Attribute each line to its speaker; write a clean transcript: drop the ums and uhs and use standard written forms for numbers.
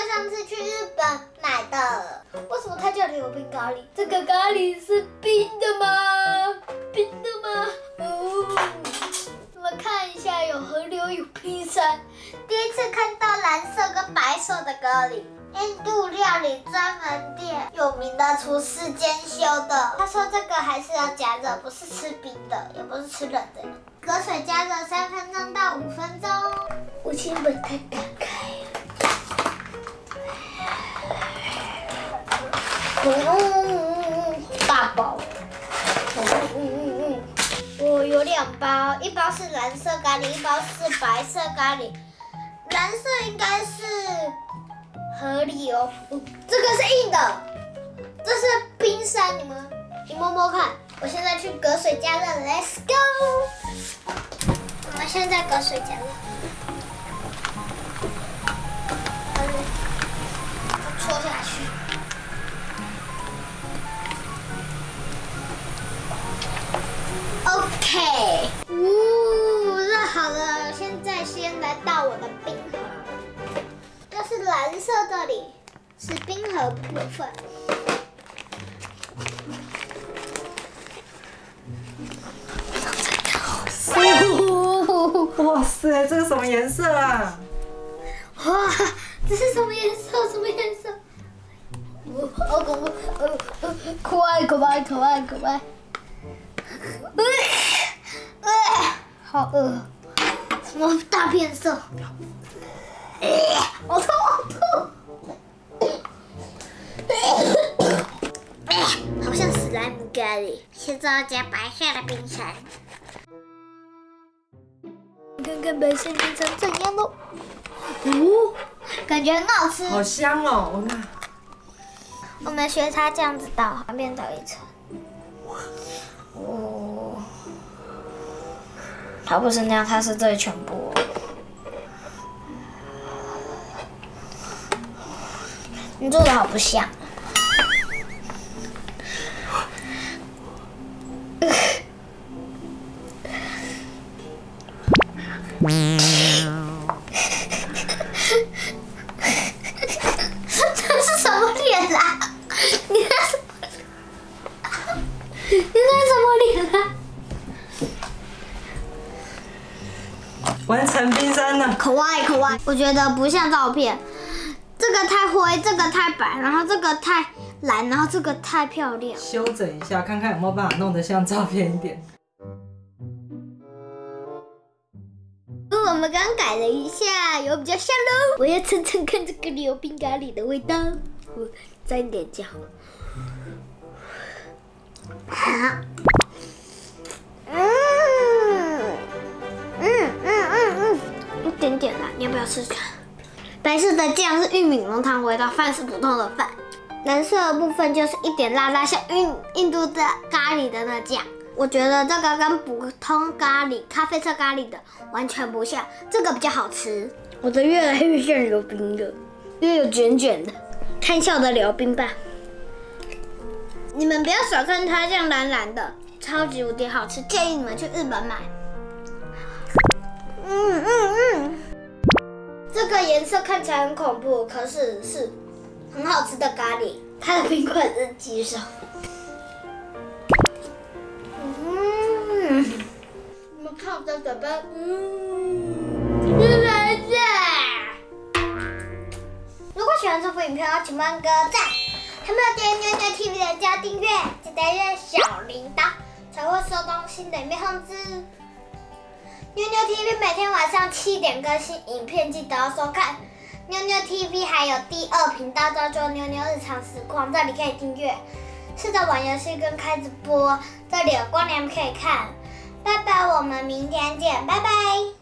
Speaker 1: 上次去日本买的。为什么它叫柳冰咖喱？这个咖喱是冰的吗？冰的吗？我们看一下，有河流，有冰山。第一次看到蓝色跟白色的咖喱。印度料理专门店有名的厨师监修的，他说这个还是要加热，不是吃冰的，也不是吃冷的。隔水加热3分钟到5分钟。我先把它打开。大包。我有2包，一包是蓝色咖喱，一包是白色咖喱。蓝色应该是合理哦。这个是硬的，这是冰山，你摸摸看。我现在去隔水加热 ，Let's go。我们现在隔水加热，戳下去。OK， 热好了，现在先来倒我的冰盒。这是蓝色这里，是冰盒部分。
Speaker 2: 哇塞，这个什么颜色啊？
Speaker 1: 哇，这是什么颜色？什么颜色？可爱，可爱，可爱，可爱。好饿，什么大变色？好痛，好痛！好像史莱姆咖喱。现在要加白色的冰山。看看白色冰山怎样咯？感觉很好吃。
Speaker 2: 好香哦！哇，
Speaker 1: 我们学它这样子倒，旁边倒一层。它不是那样，它是这全部。你做的好不像。这是什么脸啦？你那什么？你那什么脸啦？
Speaker 2: 完成冰山了，
Speaker 1: 可爱可爱。我觉得不像照片，这个太灰，这个太白，然后这个太蓝，然后这个太漂亮。
Speaker 2: 修整一下，看看有没有办法弄得像照片一点。
Speaker 1: 我们刚改了一下，有比较像喽。我要尝尝看这个柳冰咖喱的味道，我沾点酱。一点点啦，你要不要试试看？白色的酱是玉米浓汤味道，饭是普通的饭。蓝色的部分就是一点辣辣，像印度的咖喱的那酱。我觉得这个跟普通咖喱、咖啡色咖喱的完全不像，这个比较好吃。我的越来越像柳冰了，因为有卷卷的，看笑的柳冰吧。你们不要小看它，这样蓝蓝的，超级无敌好吃，建议你们去日本买。这个颜色看起来很恐怖，可是是很好吃的咖喱。它的冰块是鸡手。你们看我的嘴巴，来着。如果喜欢这部影片，请帮个赞。还没有点妞妞 TV 的加订阅，记得按小铃铛，才会收到新的影片通知。妞妞 TV 每天晚上7点更新影片，记得要收看。妞妞 TV 还有第2频道叫做妞妞日常实况，这里可以订阅。试着玩游戏跟开直播，这里有光良可以看。拜拜，我们明天见，拜拜。